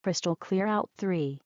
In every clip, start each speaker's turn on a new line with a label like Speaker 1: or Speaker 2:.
Speaker 1: Crystal clear out 3.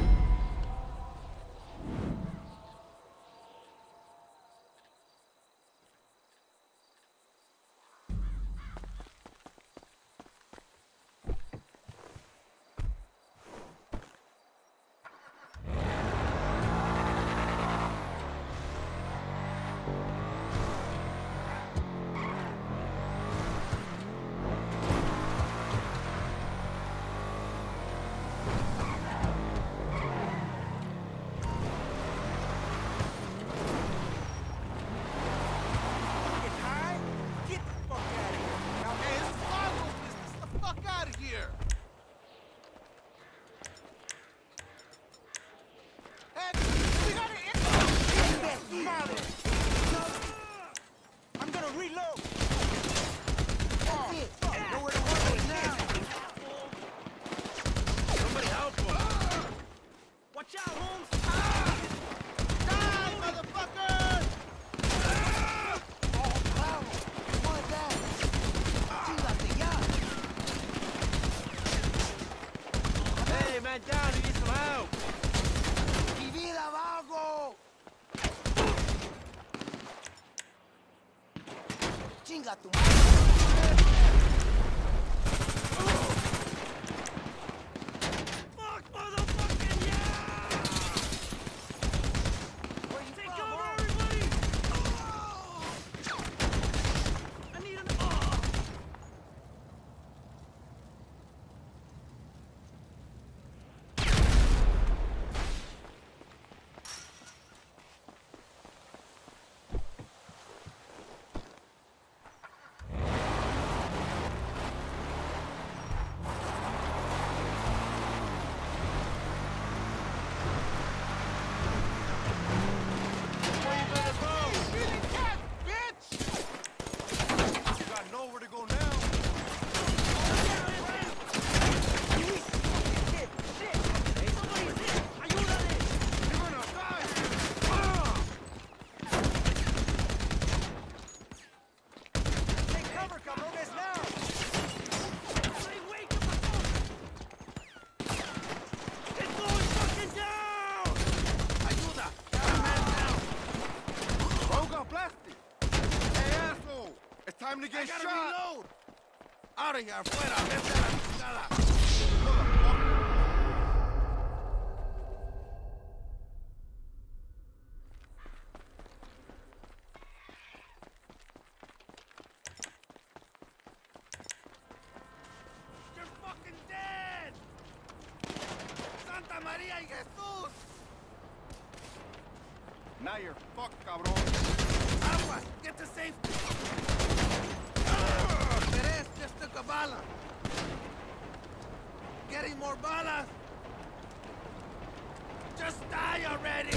Speaker 2: Chinga tu madre. Fuck, motherfucking yeah! Take cover, everybody! I need an...
Speaker 3: Time to get shot! Reload. Out of here, fuera, vete a la chingada! You're fucking dead! Santa Maria y Jesús! Now you're fucked, cabrón. Aguas, get to safety! Perez just took a bala. Getting more balas. Just die already!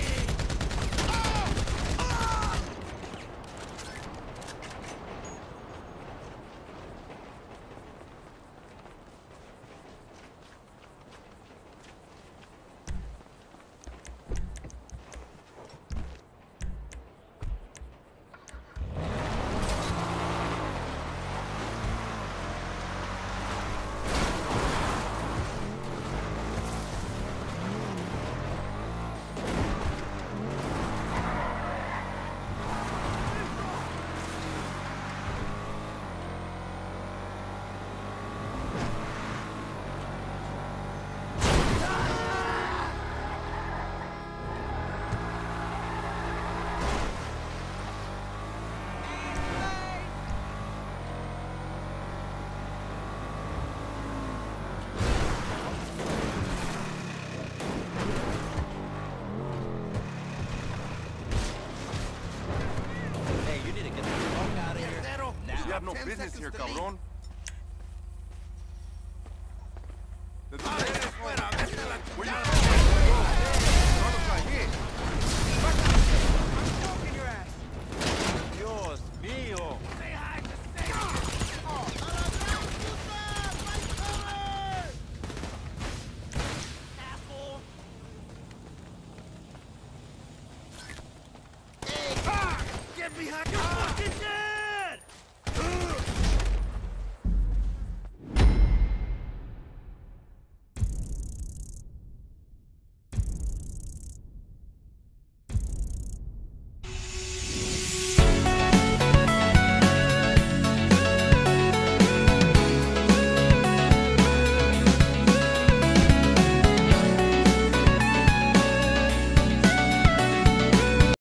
Speaker 3: You have no business here, cabrón. Where you I'm smoking your ass. Dios mío. Say hi to safety. Asshole. Hey, get behind your fucking dead.